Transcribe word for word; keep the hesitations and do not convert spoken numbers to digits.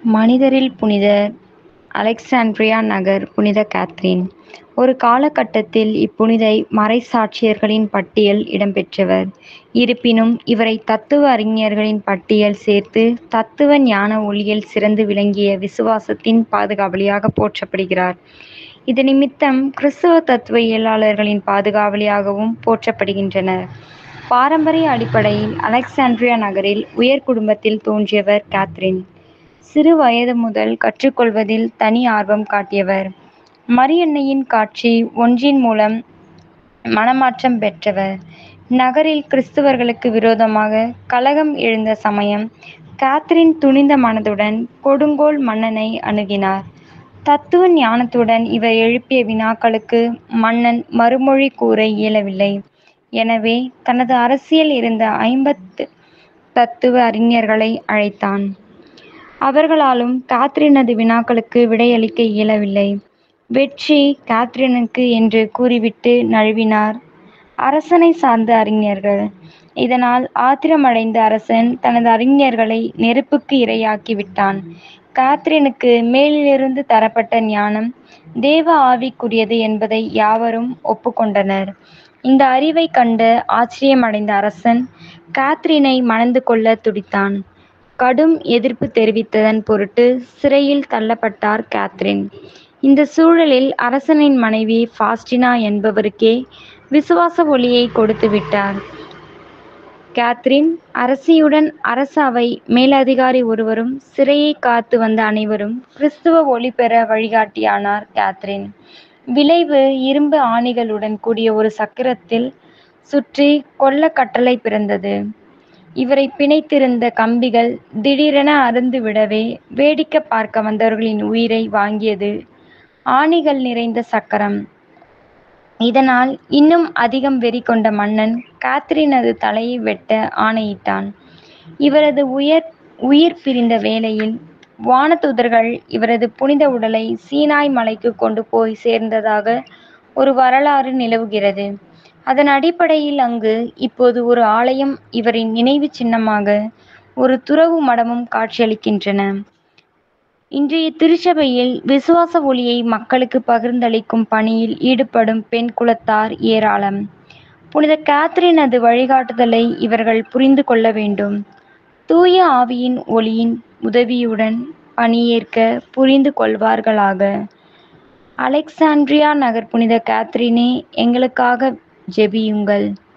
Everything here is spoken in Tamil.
மனிதரில் புனிதர் அலெக்சாண்ட்ரியா நகர் புனித கேத்ரீன். ஒரு காலகட்டத்தில் இப்புனிதை மறைசாட்சியர்களின் பட்டியல் இடம்பெற்றவர். இருப்பினும் இவரை தத்துவ அறிஞர்களின் பட்டியல் சேர்த்து தத்துவ ஞான ஒளியில் சிறந்து விளங்கிய விசுவாசத்தின் பாதுகாவலியாக போற்றப்படுகிறார். இது நிமித்தம் கிறிஸ்தவ தத்துவ இயலாளர்களின் பாதுகாவலியாகவும் போற்றப்படுகின்றனர். பாரம்பரிய அடிப்படையில் அலெக்சாண்ட்ரியா நகரில் உயர் குடும்பத்தில் தோன்றியவர் கேத்ரீன். சிறு வயது முதல் கற்றுக்கொள்வதில் தனி ஆர்வம் காட்டியவர். மரியன்னையின் காட்சி ஒன்றின் மூலம் மனமாற்றம் பெற்றவர். நகரில் கிறிஸ்தவர்களுக்கு விரோதமாக கலகம் எழுந்த சமயம் கேத்ரீன் துணிந்த மனதுடன் கொடுங்கோல் மன்னனை அணுகினார். தத்துவ ஞானத்துடன் இவர் எழுப்பிய வினாக்களுக்கு மன்னன் மறுமொழி கூற இயலவில்லை. எனவே தனது அரசில் இருந்த ஐம்பத்து தத்துவ அறிஞர்களை அழைத்தான். அவர்களாலும் கேத்ரீனது வினாக்களுக்கு விடையளிக்க இயலவில்லை. வெற்றி கேத்ரீனுக்கு என்று கூறிவிட்டு நழுவினார் அரசனை சார்ந்த அறிஞர்கள். இதனால் ஆத்திரமடைந்த அரசன் தனது அறிஞர்களை நெருப்புக்கு இரையாக்கி விட்டான். கேத்ரீனுக்கு மேலிருந்து தரப்பட்ட ஞானம் தேவ ஆவிக்குரியது என்பதை யாவரும் ஒப்புக்கொண்டனர். இந்த அறிவை கண்டு ஆச்சரியமடைந்த அரசன் கேத்ரீனை மணந்து கொள்ள துடித்தான். கடும் எதிர்ப்பு தெரிவித்ததன் பொருட்டு சிறையில் தள்ளப்பட்டார் கேத்ரீன். இந்த சூழலில் அரசனின் மனைவி ஃபாஸ்டினா என்பவருக்கே விசுவாச ஒளியை கொடுத்து விட்டார். கேத்ரீன் அரசியுடன் அரச அவை மேலதிகாரி ஒருவரும் சிறையை காத்து வந்த அனைவரும் கிறிஸ்துவ ஒளி பெற வழிகாட்டியானார் கேத்ரீன். விளைவு இரும்பு ஆணிகளுடன் கூடிய ஒரு சக்கரத்தில் சுற்றி கொல்ல கட்டளை பிறந்தது. இவரை பிணைத்திருந்த கம்பிகள் திடீரென அறுந்து விடவே வேடிக்கை பார்க்க வந்தவர்களின் உயிரை வாங்கியது ஆணிகள் நிறைந்த சக்கரம். இதனால் இன்னும் அதிகம் வெறி கொண்ட மன்னன் கேத்ரீனது தலையை வெட்ட ஆணையிட்டான். இவரது உயர் உயிர் பிரிந்த வேளையில் வானதூதர்கள் இவரது புனித உடலை சீனாய் மலைக்கு கொண்டு போய் சேர்ந்ததாக ஒரு வரலாறு நிலவுகிறது. அதன் அடிப்படையில் அங்கு இப்போது ஒரு ஆலயம் இவரின் நினைவு சின்னமாக ஒரு துறவு மடமும் காட்சியளிக்கின்றன. இன்றைய திருச்சபையில் விசுவாச ஒளியை மக்களுக்கு பகிர்ந்தளிக்கும் பணியில் ஈடுபடும் பெண் குலத்தார் ஏராளம். புனித கேத்ரீனது வழிகாட்டுதலை இவர்கள் புரிந்து கொள்ள வேண்டும். தூய ஆவியின் ஒளியின் உதவியுடன் பணியேற்க புரிந்து கொள்வார்களாக. அலெக்சாண்ட்ரியா நகர் புனித கேத்ரீனே, எங்களுக்காக ஜெபியுங்கள்.